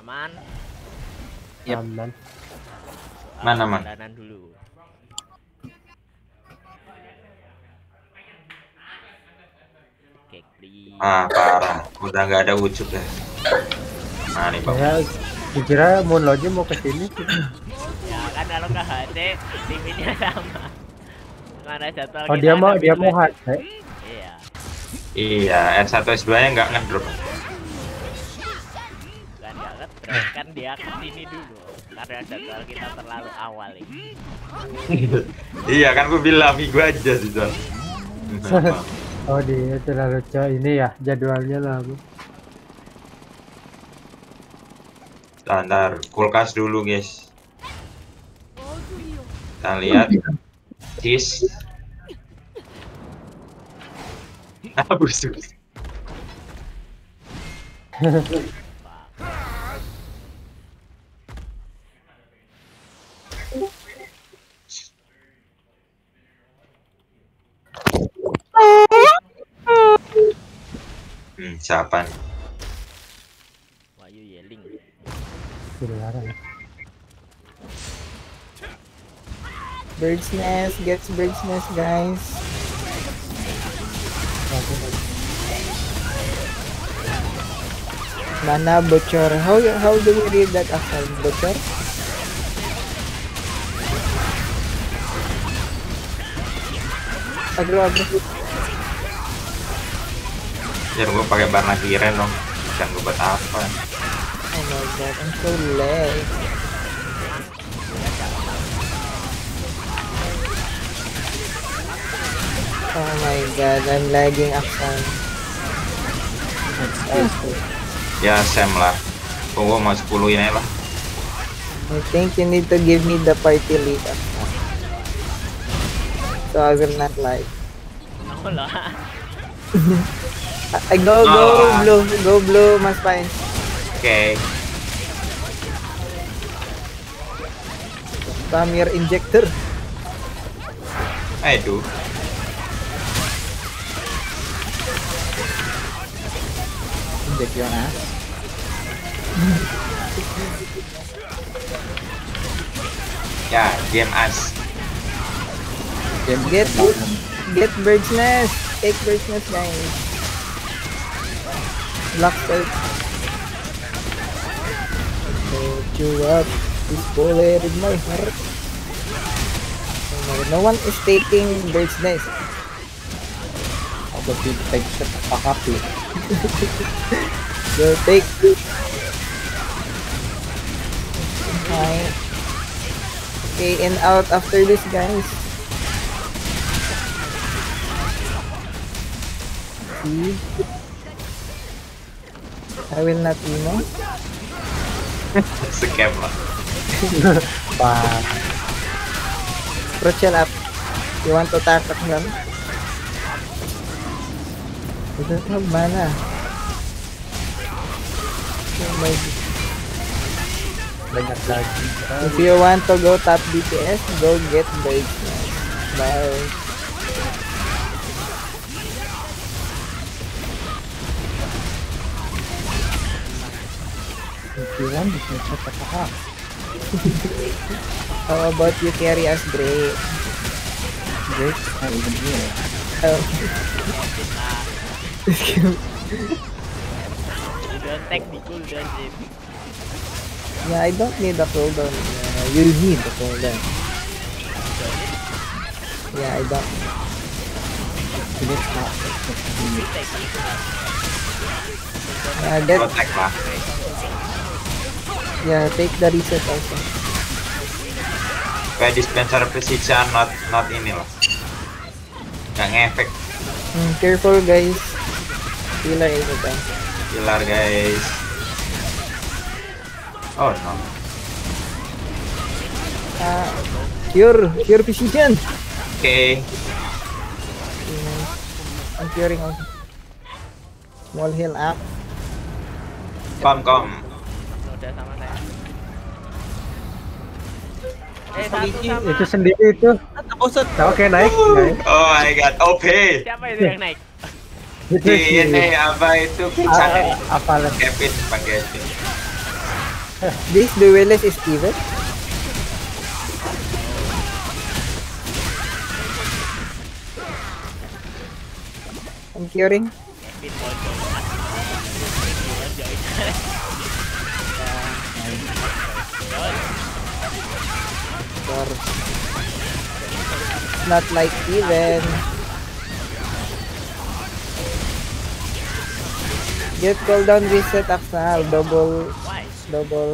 Aman. Yep. Aman. Mana, Man? Dandan dulu. Oke, please. Parah. Udah nggak ada wujud ya. Nah, nih, Bang. Ya, dikira Moonlodge mau ke sini. Ya kan kalau ke HT limitnya sama. Mana jadwal Oh, kita dia mau lebih HT. Iya. Iya, S1 S2 nya nggak ngedrop. Kan nggak ngetrek, kan dia kesini dulu. Karena jadwal kita terlalu awal ini. Iya kan gue bilang minggu aja sih John. Oh, dia terlalu ini ya jadwalnya lah, Bu. Ntar kulkas dulu guys. Kita lihat cheese. Busuk. Siapa nih? Wahyu Yeling. Dilarang. Bird's nest, gets bird's nest, guys. Mana bocor? How do we read that after bocor? Agro. Biar gue pakai barna kiren dong. Dan gue buat apa? Oh my god, I'm so late. Oh my god, I'm lagging Aksan. Ya Sam lah. Gue mau 10 ini lah. I think you need to give me the party lead, Aksan. So I will not lie. Ako lah. Go blue, Mas Pai. Oke. Pamir injector. Aduh. Inject your ass. Ya, game as. Get bird's nest. Take bird's nest, guys. Black bird. Hold you up. This bullet in my heart. Oh my god, no one is taking bird's nest. Ako take shot pakapi. So take. Hi. Okay, and out after this, guys. See? I will not emo. Scam lah. Pak. Prochel up. You want to attack them? We don't have mana. Oh my god. Banyak lagi. If you want to go top DPS, go get break. Bye. Pikiran bisa cepat paham. How about you carry us, Drake? Drake, not even here. Oh. You don't take the cooldown, Jim. Yeah, I don't need a cooldown. You need a cooldown. Yeah, I don't. Let's not. You take it. Get, Protect lah. yeah, take the reset also. Kayak dispenser precision not ini loh. Nggak ngefek. Careful, guys. Healer is it. Pilar guys. Oh no. Cure precision. Oke. I'm curing also. Small heal up. Kom. Udah sama saya. Satu Itu sendiri itu. Oke, naik. Oh my god, OP. Siapa itu yang naik? Itu Ini apa itu? apa lagi? Kevin pakai itu. This duelist is Steven. I'm curing. Kevin mau join us. Kevin join us. Or not like Steven. Get cooldown reset Axel. Why? Double.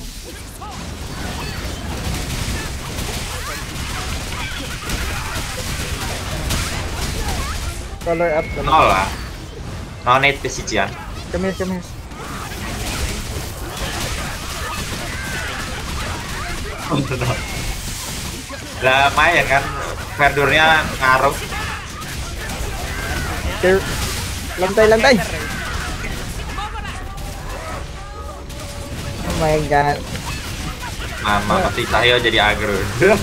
Color up. No lah. No need precision. Come here. Lah lumayan kan Verdurnya ngaruh. Lantai. Oh my god. Mama pasti Cahyo jadi agro.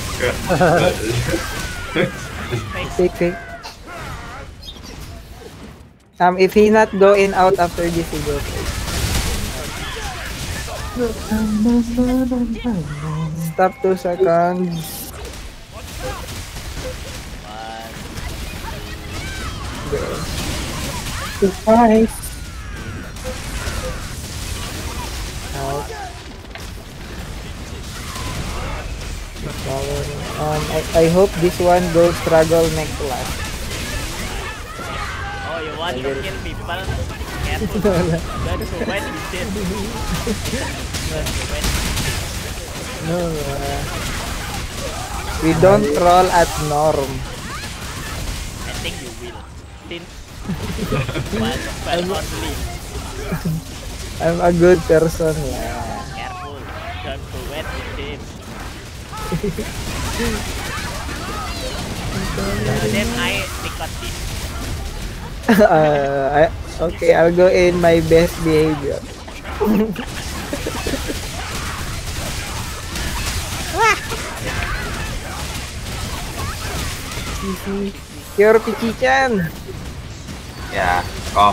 Fake. If he not go in out after this, he go. Stop 2 seconds. Nice. Out. I hope this one goes struggle next last. Oh, you want to kill people? Careful. Don't go wet with shit. Don't go wet. No, we don't troll at Norm. I think you will. Since one only. I'm a good person. Yeah. Careful. Don't go wet with him. Then I record this. Okay, I'll go in my best behavior. Cure Pichi-chan. Ya, kom.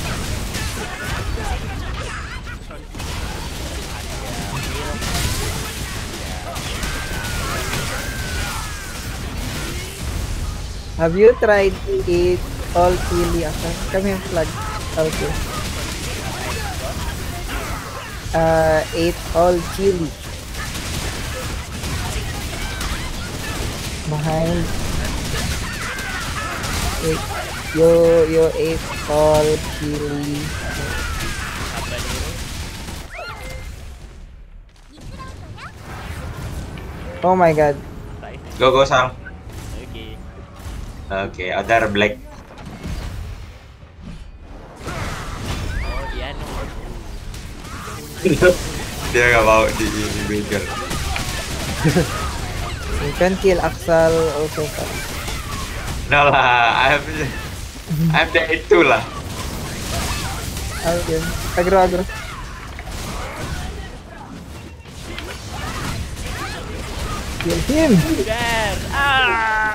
Have you tried it all chili? Come here, flag. Okay. Ate all chili. Behind. Wait, you ate all chili. Oh my god. Go Sang. Okay. Oke, other black. Oh, dia no. Dia nggak mau di bigger. You can kill Axel also. No lah, I'm the itu lah. Okay. Agro. Kill him. There. Ah.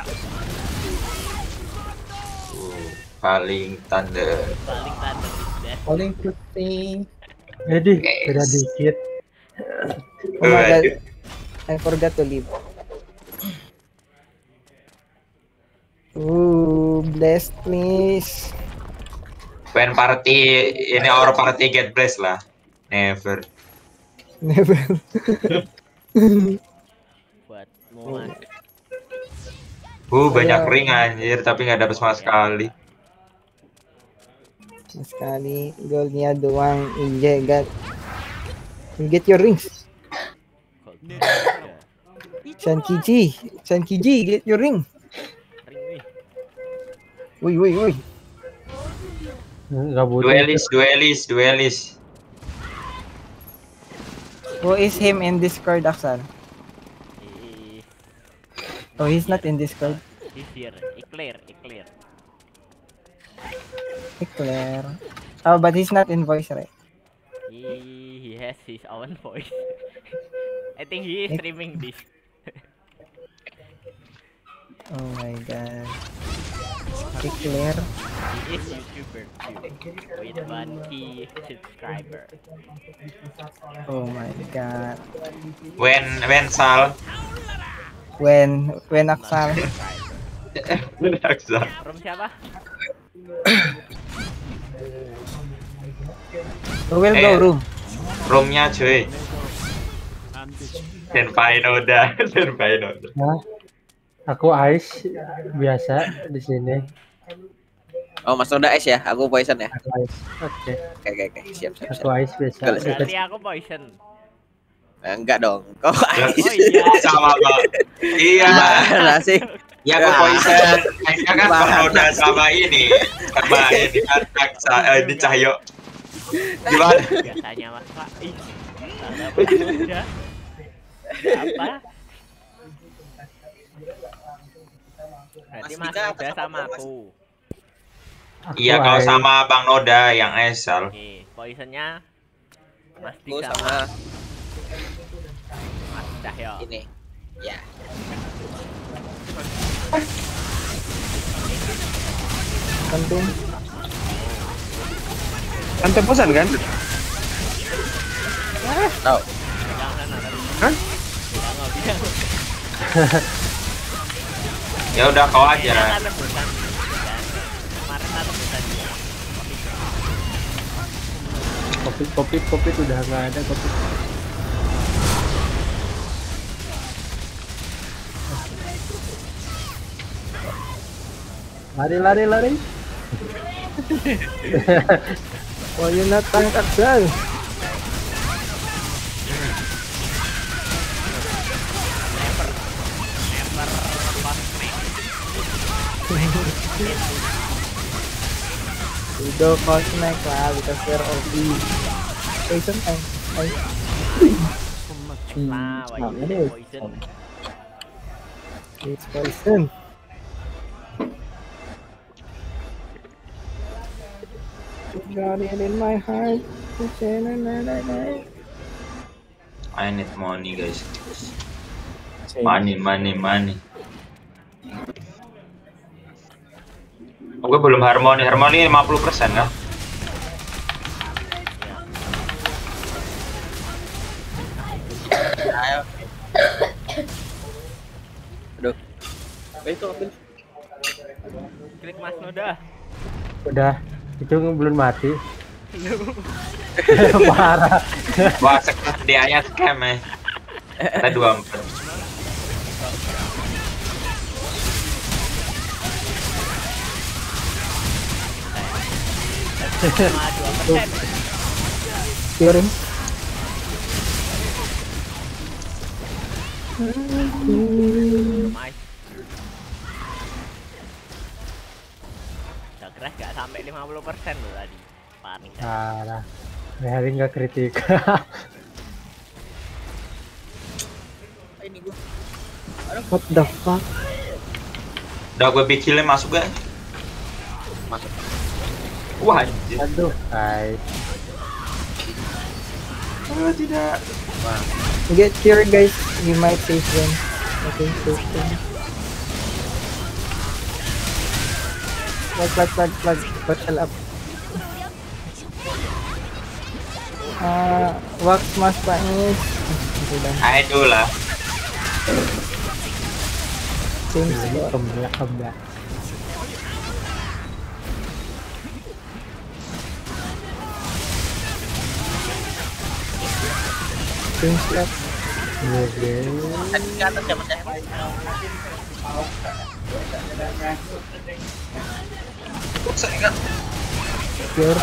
Paling thunder. Paling tanda is Paling putih. Jadi beda dikit. Oh my god. I forgot to leave. Ooh, blessed please. When party ini our party get blessed lah. Never. Never. buat Moan. Banyak ring anjir tapi nggak dapet sama sekali. Sekali golnya doang injegat. Get your rings. Sankiji, get your ring. Woi. Nggak butuh. Duelist. Who is him in Discord, Aksan? Oh, he's not in Discord. He's here. Eclair. Eclair. Oh, but he's not in voice, right? He has his own voice. I think he is streaming this. Oh my god. Declare. He is YouTuber too, with 1K subscriber. Oh my god. When Sal. When Not Aksal. subscriber. From siapa? Who will go room? Roomnya cuy. Senpai Noda. Senpai Noda. Nah, aku ice biasa di sini. Oh, Mas Noda es ya, aku poison ya. Aku ice. Oke. Oke, siap. Aku ice biasa. Kalau Berarti aku poison. Enggak dong, kau Ya, ice. Oh iya. Sama Bang. Iya. Mana sih? Ya aku poison. Aisnya kan Bang Noda sama ini. Sama ini kan di Cahyo. Gimana? Biasanya mas Pak. Ih, ada apa? Apa? Berarti Mas Mas Dika Noda atas sama apa, Mas? aku. Iya kau ice. sama Bang Noda yang Esal. Oke, poisonnya Mas Aku Dika sama Mas Cahyo. ini. Ya. Penting. Kan temposan kan? Tahu. Jangan ada. Hah? Jangan bilang. Ya udah kau aja. Kayaknya kan rebutan. Kemarin ada rebutan. Kopi udah nggak ada kopi. Lari. Why you not tank Aksal? Never cosmic. We go cosmic lah because we're OP. Poison tank. Nah, why you say poison? It's poison. Got it in my heart. I need money guys. Money. Oke belum harmoni 50% kah? Ayo. Aduh. Itu apa? Klik Mas Noda. Udah, itu belum mati. Parah. Wah sekelas dia nya scam ya. Kita 24. Cuma 2%. Curing. Mas. Udah keras gak sampai 50% loh tadi. Panik. Parah. Hari nggak kritik. Ini gua. What the fuck? Udah gue bikilnya masuk gak? Masuk. Wah anjir. Aduh, guys. Tidak. Get cured guys. You might save them. Okay, save them. Plug. Battle up. Wax mas Pak Nis. Sudah. Aduh lah. Change Ini spot. kembali. Change spot. Oke. Tadi ke atas siapa? Cure.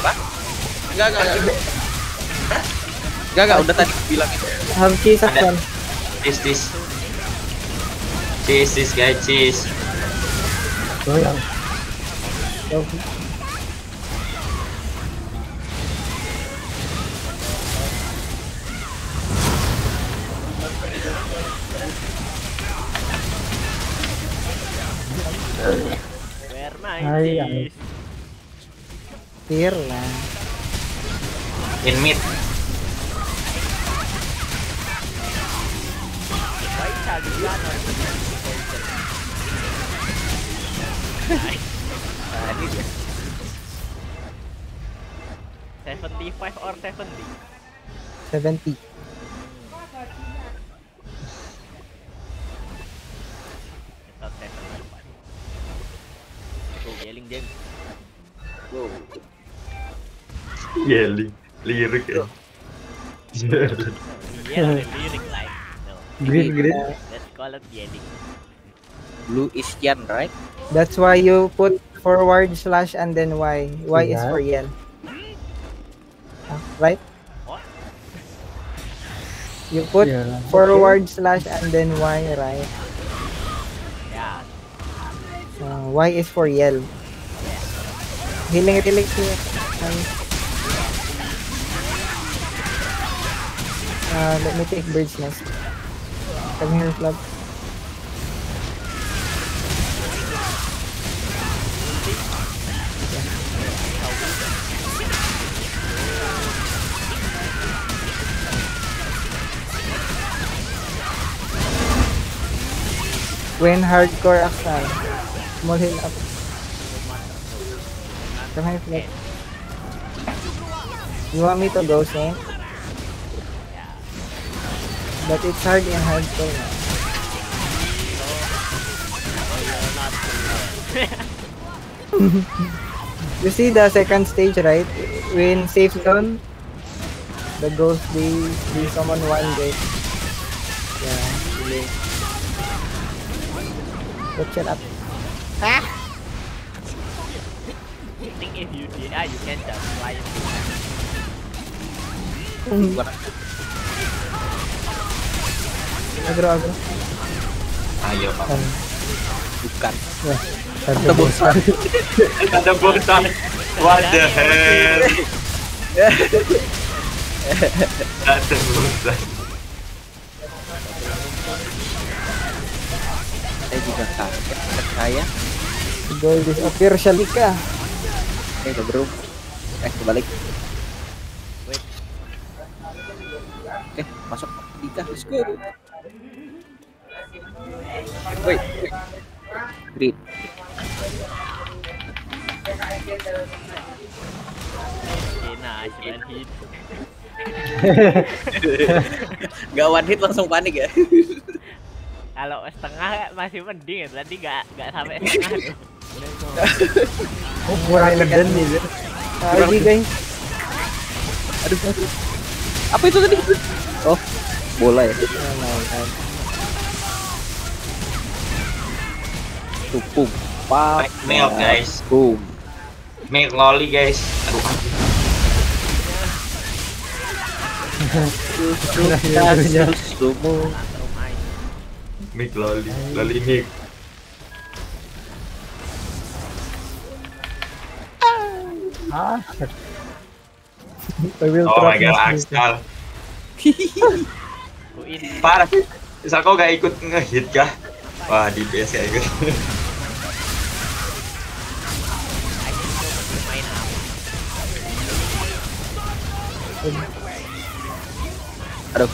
Enggak, udah tadi bilang itu. Have cheese Aksal. Cheese guys, cheese. Oh yang Where my Hai, cheese? Clear lah. In mid. Why Shadowrun or poison? Berani dia. 75 or 70? 70. Atau 75? Tuh, yelling Jeng. Wow. Yelling, lirik ya. Yelling, lyric like. No. Green. Let's call it yelling. Blue is Yan, right? That's why you put forward slash and then Y. Y is Yeah. for yell. Right? What? You put Yeah. forward slash and then Y, right? Yeah. Y is for yell. Healing relic here. Let me take bird's nest. Come here, Flub. When hardcore Axel. Small heal up. Come here, Flip. You want me to go, Saint? But it's hard in hardcore. You see the second stage, right? When safe zone, the ghost they summon one gate. Yeah, really. Watch it up. I think if you DI, you can just fly into Agro. Ayo Pak. Bukan. Ada bosan. Ada bosan. What the hell? Ada bosan. Saya juga kaget. Saya. Gold disappear Shalika. Udah bro. Kebalik. Wait. Oke, masuk Dika. Let's go. Wait. Green. Nice, one hit. Gak one hit langsung panik ya. Kalau setengah masih mending ya, berarti nggak sampai setengah tuh. Oh, kurang ngeden nih. Lagi guys. Aduh. Apa itu tadi? Oh, bola ya. Tuh, pum. Pap. Milk guys. Boom. Milk loli guys. Aduh. Sumu. Milk loli. Loli milk. Ah, I will Oh my god, trust you. Axel. Kuin. Parah. Misal kau gak ikut ngehit kah? Wah, di BS ya ikut. Main apa? Aduh.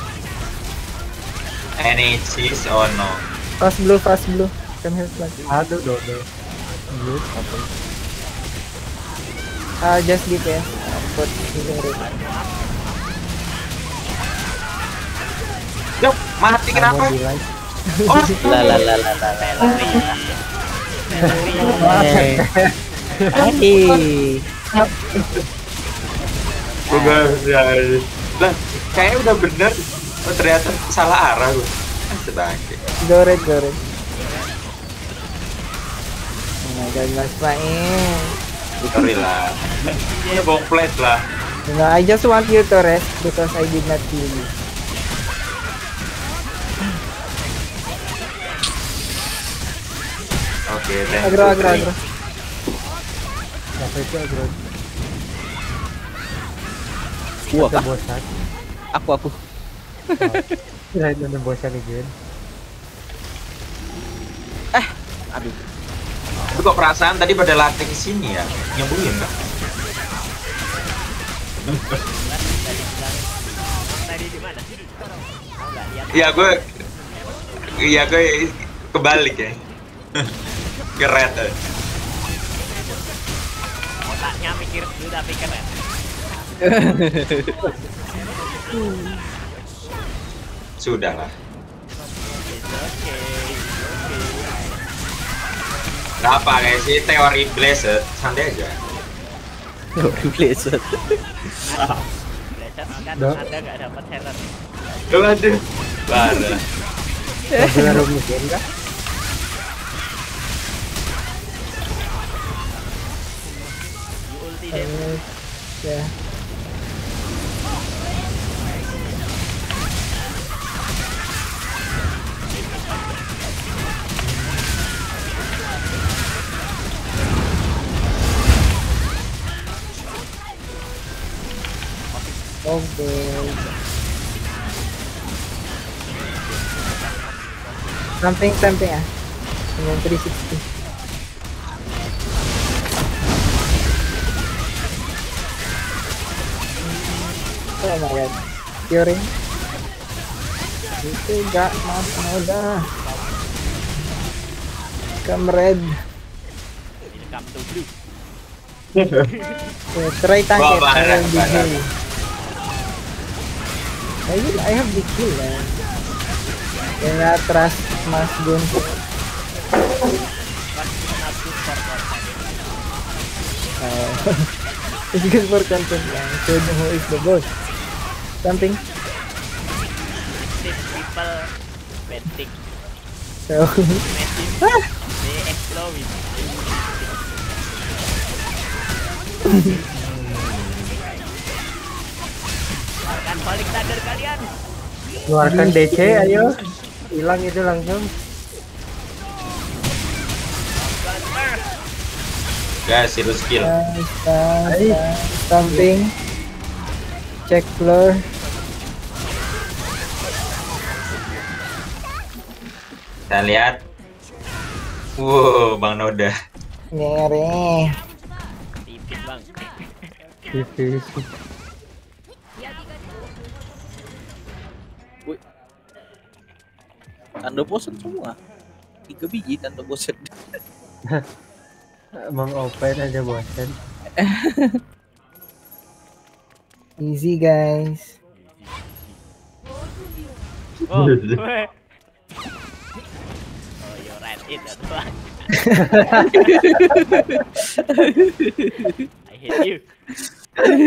Any cheese or no? Fast blue. Come here, Flag. aduh dodo. Good, apa? Just defense. Put healing rate. Yuk, mati kenapa? Mau bilang. Oh, La. Hey. Gue ya. Lah, kayaknya udah bener. Oh, ternyata salah arah gue. Sebangke. Go red. Oh my god, Mas Main. Sorry lah. Ya bong plate lah. No, I just want you to rest because I did not kill you. Oke, thank you. Agro. Apa itu agro? Gua Ada kah? bosan. Aku. Kira itu ada bosan again. Aduh. Tapi kok perasaan tadi pada latih ke sini ya? Nyambungin kah? Tadi di mana? Tahu nggak lihat? Iya gue kebalik ya. Keret. Otaknya mikir dulu tapi keren. Sudahlah. Oke. Gak pakai sih teori Blessed, santai aja. Teori Blizzard. Blizzard kan Duh. Anda nggak dapat talent. Waduh. Parah. Mobil rumusin kah? You ulti deh. Ya. Oh, good. Something ah. Dengan 360. Oh my god. Curing. Itu gak mas udah. Kamred. Welcome to blue. Try tank Wah, it. parah, parah. I have the kill man. Kaya trust Mas Gun. It's good for content man. Show them who is the boss. Something. These people betting. So Imagine they explode with Keluarkan balik thunder kalian. Keluarkan DC, ayo. Hilang itu langsung. Thunder. Guys, itu skill. something. Check floor. Kita lihat. Wow, Bang Noda. Ngeri. Tipis bang. Tipis. Tanda bosan semua. 3 biji tanda bosan. Emang open aja bosan. Easy guys. Oh, weh. Oh, you're right in that one. I hate you.